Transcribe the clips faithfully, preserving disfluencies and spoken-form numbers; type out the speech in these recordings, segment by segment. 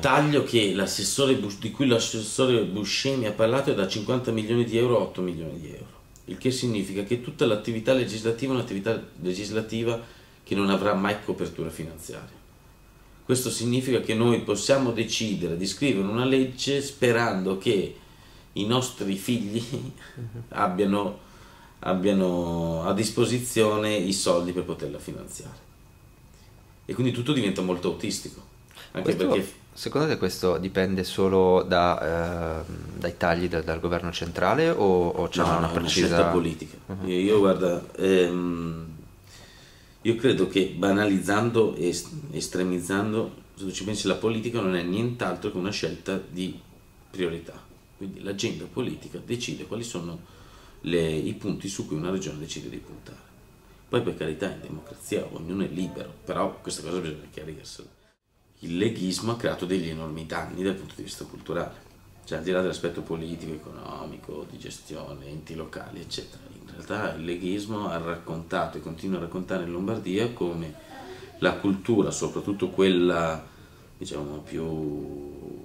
taglio che l'assessore di cui l'assessore Buscemi ha parlato è da cinquanta milioni di euro a otto milioni di euro, il che significa che tutta l'attività legislativa è un'attività legislativa che non avrà mai copertura finanziaria. Questo significa che noi possiamo decidere di scrivere una legge sperando che i nostri figli abbiano, abbiano a disposizione i soldi per poterla finanziare. E quindi tutto diventa molto autistico. Anche Questo, perché, secondo te questo dipende solo da, eh, dai tagli da- dal governo centrale o, o c'è no, una no, è una precisa... scelta politica. Mhm. Io, io, guarda, ehm, io credo che banalizzando e est- estremizzando, se tu ci pensi, la politica non è nient'altro che una scelta di priorità. Quindi l'agenda politica decide quali sono le- i punti su cui una regione decide di puntare. Poi, per carità, in democrazia ognuno è libero, però questa cosa bisogna chiarirsela. Il leghismo ha creato degli enormi danni dal punto di vista culturale, cioè al di là dell'aspetto politico, economico, di gestione, enti locali, eccetera. In realtà il leghismo ha raccontato e continua a raccontare in Lombardia come la cultura, soprattutto quella, diciamo, più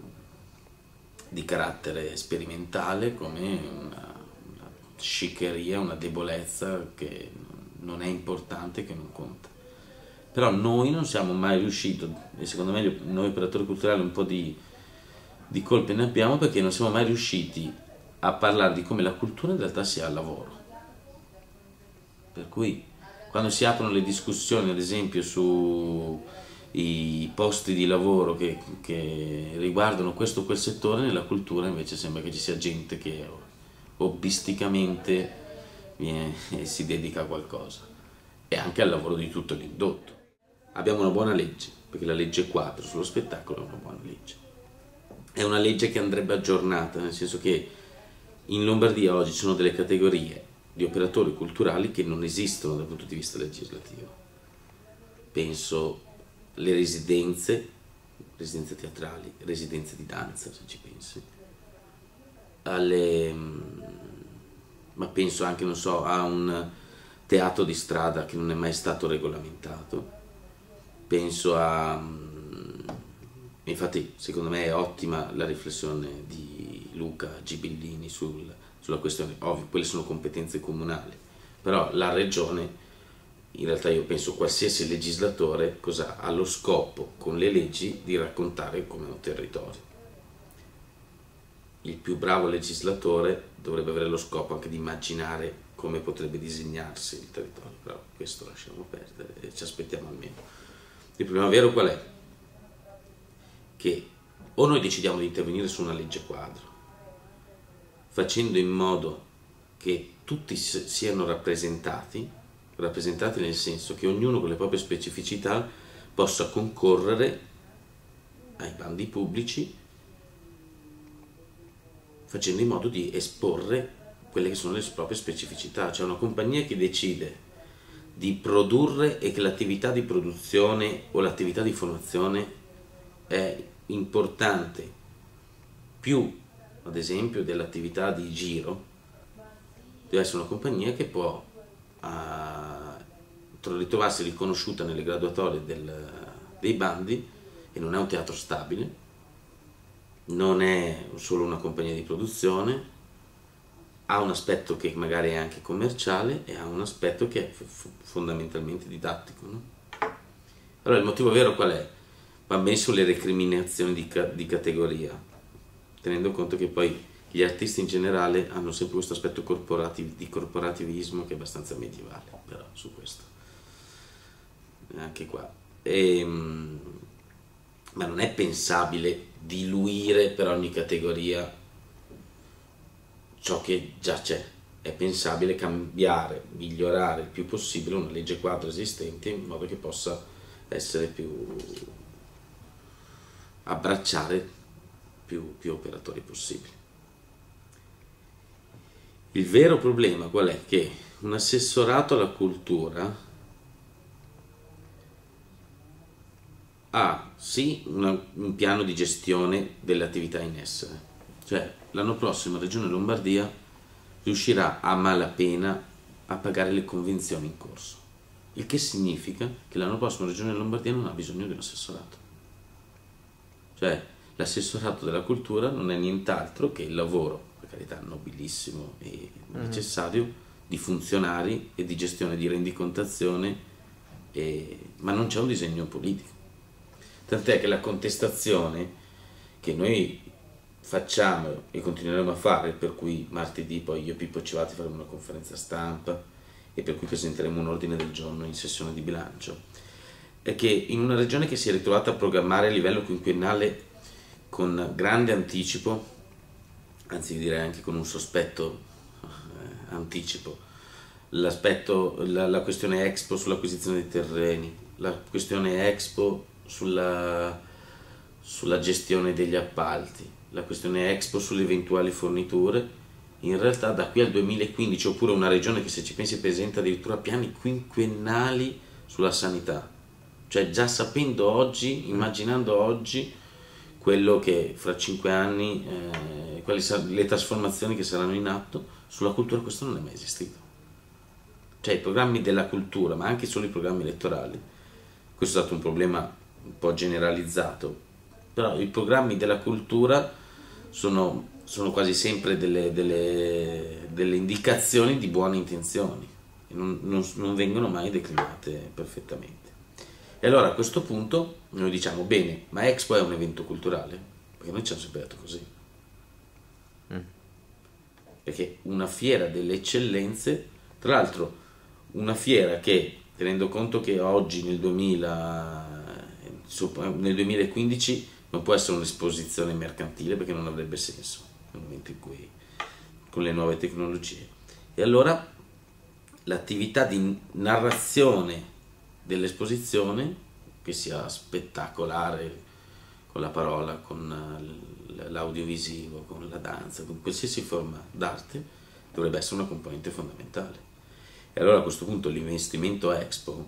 di carattere sperimentale, come una, una sciccheria, una debolezza che non è importante, che non conta. Però noi non siamo mai riusciti, e secondo me noi operatori culturali un po' di, di colpe ne abbiamo, perché non siamo mai riusciti a parlare di come la cultura in realtà sia al lavoro. Per cui quando si aprono le discussioni, ad esempio, sui posti di lavoro che, che riguardano questo o quel settore, nella cultura invece sembra che ci sia gente che hobbisticamente viene, si dedica a qualcosa, e anche al lavoro di tutto l'indotto. Abbiamo una buona legge, perché la legge quadro sullo spettacolo è una buona legge. È una legge che andrebbe aggiornata, nel senso che in Lombardia oggi ci sono delle categorie di operatori culturali che non esistono dal punto di vista legislativo. Penso alle residenze, residenze teatrali, residenze di danza, se ci pensi, alle, ma penso anche, non so, a un teatro di strada che non è mai stato regolamentato. Penso a... Infatti, secondo me è ottima la riflessione di Luca Gibellini sul, sulla questione. Ovvio, quelle sono competenze comunali, però la regione, in realtà io penso qualsiasi legislatore, cosa ha lo scopo con le leggi di raccontare come un territorio. Il più bravo legislatore dovrebbe avere lo scopo anche di immaginare come potrebbe disegnarsi il territorio, però questo lasciamo perdere e ci aspettiamo almeno. Il problema vero qual è? Che o noi decidiamo di intervenire su una legge quadro, facendo in modo che tutti siano rappresentati, rappresentati nel senso che ognuno con le proprie specificità possa concorrere ai bandi pubblici, facendo in modo di esporre quelle che sono le proprie specificità. C'è una compagnia che decide di produrre e che l'attività di produzione o l'attività di formazione è importante più, ad esempio, dell'attività di giro, deve essere una compagnia che può uh, ritrovarsi riconosciuta nelle graduatorie del, dei bandi, e non è un teatro stabile, non è solo una compagnia di produzione, ha un aspetto che magari è anche commerciale e ha un aspetto che è fondamentalmente didattico, no? Allora il motivo vero qual è? Va bene sulle recriminazioni di, ca di categoria, tenendo conto che poi gli artisti in generale hanno sempre questo aspetto corporativ di corporativismo che è abbastanza medievale, però su questo anche qua e, ma non è pensabile diluire per ogni categoria ciò che già c'è. È pensabile cambiare, migliorare il più possibile una legge quadro esistente in modo che possa essere più, abbracciare più, più operatori possibili. Il vero problema qual è? Che un assessorato alla cultura ha sì una, un piano di gestione delle attività in essere, cioè l'anno prossimo la Regione Lombardia riuscirà a malapena a pagare le convenzioni in corso, il che significa che l'anno prossimo la Regione Lombardia non ha bisogno di un assessorato. Cioè l'assessorato della cultura non è nient'altro che il lavoro, per carità nobilissimo e necessario, mm. di funzionari e di gestione di rendicontazione, e, ma non c'è un disegno politico. Tant'è che la contestazione che noi facciamo e continueremo a fare, per cui martedì poi io e Pippo Civati faremo una conferenza stampa e per cui presenteremo un ordine del giorno in sessione di bilancio, è che in una regione che si è ritrovata a programmare a livello quinquennale con grande anticipo, anzi direi anche con un sospetto eh, anticipo, l'aspetto, la, la questione Expo sull'acquisizione dei terreni, la questione Expo sulla, sulla gestione degli appalti, la questione Expo sulle eventuali forniture, in realtà da qui al duemilaquindici, oppure una regione che, se ci pensi, presenta addirittura piani quinquennali sulla sanità, cioè già sapendo oggi, immaginando oggi quello che fra cinque anni, eh, quali le trasformazioni che saranno in atto sulla cultura. Questo non è mai esistito. Cioè i programmi della cultura, ma anche solo i programmi elettorali, questo è stato un problema un po' generalizzato, però i programmi della cultura sono, sono quasi sempre delle, delle, delle indicazioni di buone intenzioni, e non, non, non vengono mai declinate perfettamente. E allora a questo punto noi diciamo, bene, ma Expo è un evento culturale? Perché noi ci hanno sempre detto così. Mm. Perché una fiera delle eccellenze, tra l'altro una fiera che, tenendo conto che oggi nel, duemila, nel duemilaquindici non può essere un'esposizione mercantile, perché non avrebbe senso nel momento in cui, con le nuove tecnologie. E allora l'attività di narrazione dell'esposizione, che sia spettacolare con la parola, con l'audiovisivo, con la danza, con qualsiasi forma d'arte, dovrebbe essere una componente fondamentale. E allora a questo punto l'investimento Expo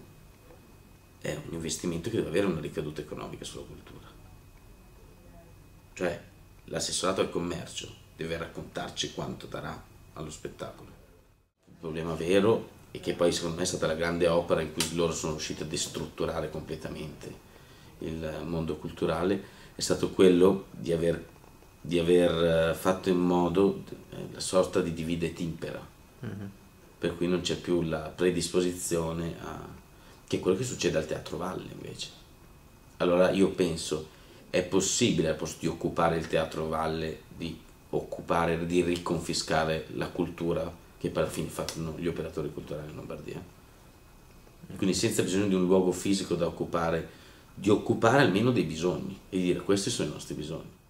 è un investimento che deve avere una ricaduta economica sulla cultura. Cioè l'assessorato al commercio deve raccontarci quanto darà allo spettacolo. Il problema vero, e che poi secondo me è stata la grande opera in cui loro sono riusciti a destrutturare completamente il mondo culturale, è stato quello di aver, di aver fatto in modo la sorta di divide et impera, mm-hmm. per cui non c'è più la predisposizione a... che è quello che succede al Teatro Valle invece. Allora io penso, è possibile al posto di occupare il Teatro Valle di occupare, di riconfiscare la cultura che per fine fanno gli operatori culturali in Lombardia, quindi senza bisogno di un luogo fisico da occupare, di occupare almeno dei bisogni e di dire questi sono i nostri bisogni.